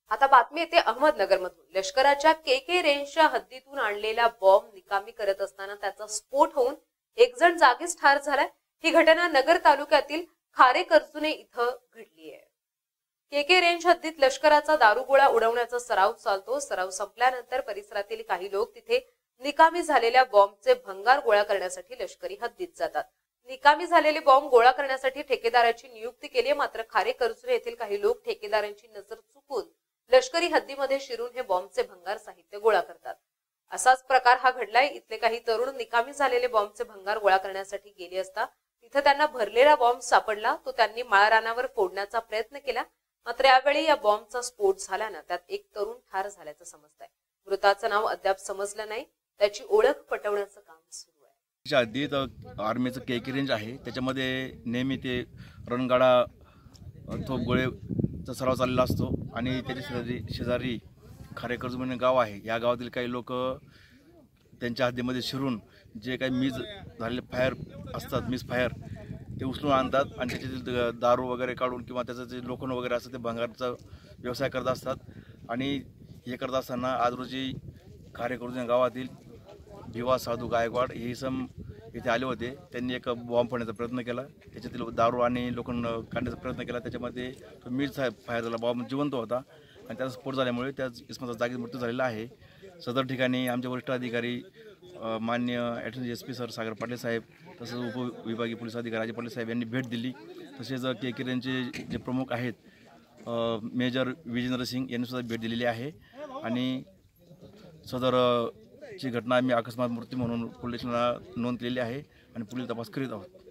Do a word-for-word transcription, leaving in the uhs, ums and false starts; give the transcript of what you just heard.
आता बातमी येते अहमदनगरमधून। लष्कराच्या के के रेंजच्या हद्दीतून आणलेला बॉम्ब निकामी करत असताना त्याचा स्फोट होऊन एक जण जागीच ठार झालाय। ही घटना नगर तालुक्यातील खारेकरजुने इथं घडली आहे। के के रेंज हद्दीत लष्कराचा दारुगोळा उडवण्याचा सराव चालतो। सराव संपल्यानंतर परिसरातील काही लोक तिथे निकामी झालेल्या बॉम्बचे भंगार गोळा करण्यासाठी लष्करी हद्दीत जातात। निकामी झालेले बॉम्ब गोळा करण्यासाठी ठेकेदाराची नियुक्ती केली, मात्र खारेकरजुने येथील काही लोक ठेकेदारांची नजर चुकून लष्करी हद्दीमध्ये शिरून हे बॉम्बचे भंगार साहित्य गोळा करतात। असाच प्रकार हा घडलाय। इथले काही तरुण निकामी झालेले बॉम्बचे भंगार गोळा करण्यासाठी गेले असता तिथे त्यांना भरलेला बॉम्ब सापडला। तो त्यांनी माळरानावर फोडण्याचा प्रयत्न केला, मात्र यावेळी या बॉम्बचा स्फोट झाल्यानं त्यात एक तरुण ठार झाल्याचं समजतंय। मृताचं नाव अद्याप समजलं नाही, त्याची ओळख पटवण्याचं काम सुरू आहे। हद्दीत आर्मीचं के के रेंज आहे, त्याच्यामध्ये नेहमी ते रणगाडा तोफ गोळेचा सराव चाललेला असतो आणि त्याच्या शेजारी शेजारी खारेकरजू म्हणून गाव आहे। या गावातील काही लोक त्यांच्या हद्दीमध्ये शिरून जे काही मिस झालेले फायर असतात, मिस फायर ते उचलून आणतात आणि त्याच्यातील दारू वगैरे काढून किंवा त्याचं जे लोखंड वगैरे असतं ते भंगारचा व्यवसाय करत असतात। आणि हे करत असताना आज रोजी खारेकरजू गावातील भिवा साधू गायकवाड हे सम इथे आले होते। त्यांनी एक बॉम्ब फोडण्याचा प्रयत्न केला, त्याच्यातील दारू आणि लोखंड काढण्याचा प्रयत्न केला। त्याच्यामध्ये तो मिस फायर झाला, बॉम्ब जिवंत होता आणि त्याचा स्फोट झाल्यामुळे त्या इसमाचा जागीच मृत्यू झालेला आहे। सदर ठिकाणी आमचे वरिष्ठ अधिकारी मान्य attorney S P sir Sagar Patil साहेब, तसंच उपविभागीय पोलीस अधिकारी राजे पाटील साहेब यांनी भेट दिली। तसेच के के रेंजचे जे प्रमुख आहेत मेजर विजेंद्र सिंग यांनी सुद्धा भेट दिलेली आहे आणि सदर ची घटना आम्ही अकस्मात मृत्यू म्हणून पोलिसांना नोंद केलेली आहे आणि पुढील तपास करीत आहोत।